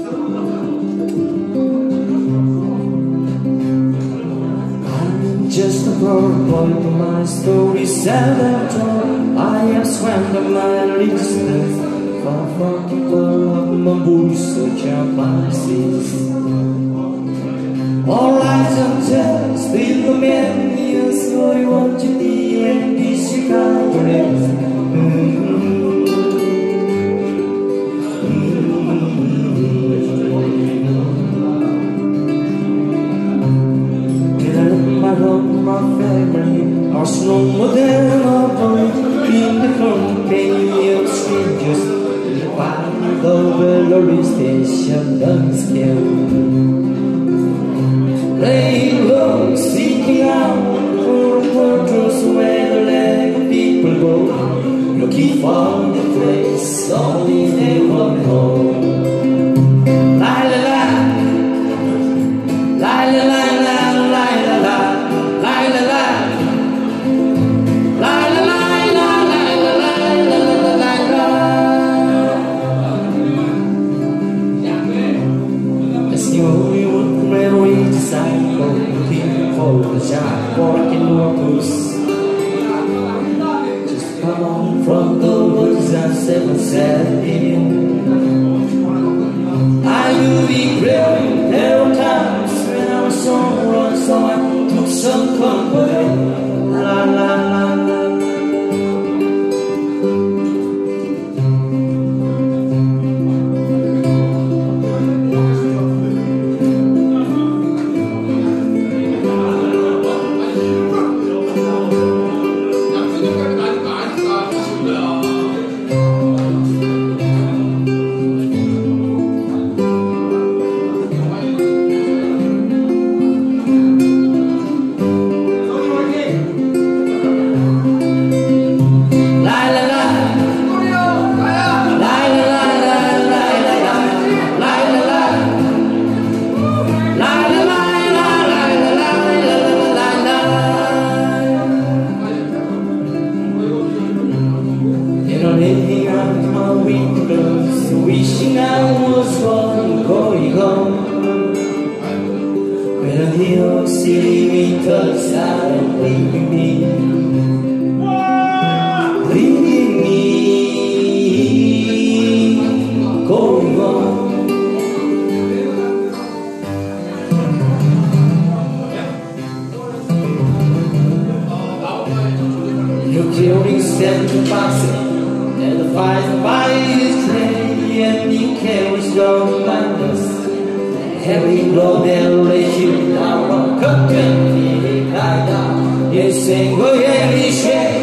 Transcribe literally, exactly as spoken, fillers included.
Just a poor boy, but my story seldom told. I have swam the mile distance, far from people of my voice, such a places. All eyes and tells, still the man is so you want to be and this you can't rest. My family are slow modern of in the company of strangers. While the railway station does kill, railroad seeking out for portals where the leg people go, looking for the place only they won't know. La la la, la la la. Walking walkers, just come on from the woods and seven seven. I will be great. There were times when I was so wrong, so I took some company. La la la la. Living out my windows, wishing I was gone, going home. When a New York City winter started leaving me, leaving me, going home. You're killing Central Park. And the fire by his train, and he carries your madness. Heavy blow dereliction, our cotton, he cried out. Yes, and go, yeah, he